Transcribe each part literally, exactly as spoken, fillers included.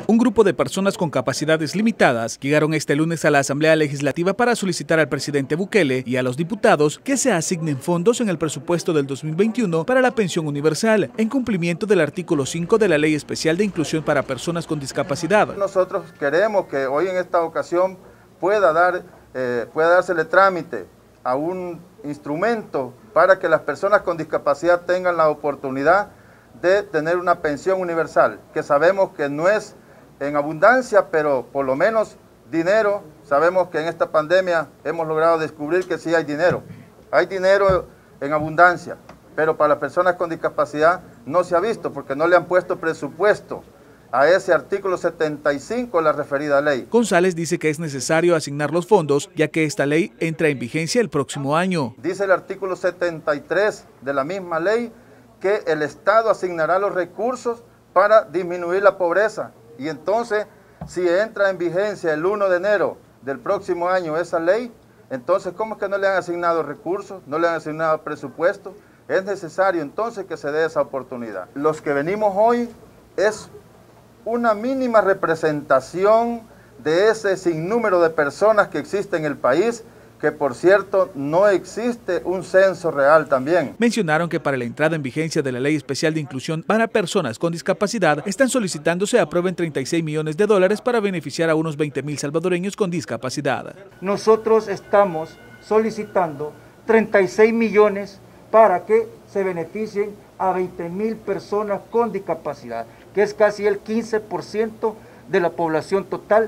Un grupo de personas con capacidades limitadas llegaron este lunes a la Asamblea Legislativa para solicitar al presidente Bukele y a los diputados que se asignen fondos en el presupuesto del dos mil veintiuno para la pensión universal, en cumplimiento del artículo cinco de la Ley Especial de Inclusión para Personas con Discapacidad. Nosotros queremos que hoy en esta ocasión pueda, dar, eh, pueda dársele trámite a un instrumento para que las personas con discapacidad tengan la oportunidad de tener una pensión universal, que sabemos que no es en abundancia, pero por lo menos dinero. Sabemos que en esta pandemia hemos logrado descubrir que sí hay dinero. Hay dinero en abundancia, pero para las personas con discapacidad no se ha visto porque no le han puesto presupuesto a ese artículo setenta y cinco de la referida ley. González dice que es necesario asignar los fondos, ya que esta ley entra en vigencia el próximo año. Dice el artículo setenta y tres de la misma ley que el Estado asignará los recursos para disminuir la pobreza. Y entonces, si entra en vigencia el primero de enero del próximo año esa ley, entonces, ¿cómo es que no le han asignado recursos, no le han asignado presupuesto? Es necesario entonces que se dé esa oportunidad. Los que venimos hoy es una mínima representación de ese sinnúmero de personas que existe en el país, que por cierto no existe un censo real también. Mencionaron que para la entrada en vigencia de la Ley Especial de Inclusión para Personas con Discapacidad están solicitando se aprueben treinta y seis millones de dólares para beneficiar a unos veinte mil salvadoreños con discapacidad. Nosotros estamos solicitando treinta y seis millones para que se beneficien a veinte mil personas con discapacidad, que es casi el quince por ciento de la población total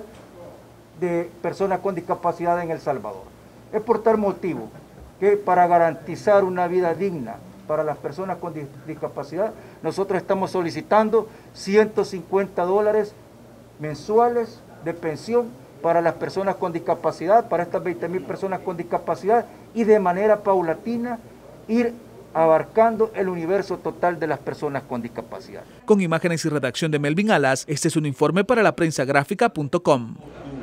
de personas con discapacidad en El Salvador. Es por tal motivo que para garantizar una vida digna para las personas con discapacidad, nosotros estamos solicitando ciento cincuenta dólares mensuales de pensión para las personas con discapacidad, para estas veinte mil personas con discapacidad, y de manera paulatina ir abarcando el universo total de las personas con discapacidad. Con imágenes y redacción de Melvin Alas, este es un informe para la prensa gráfica punto com.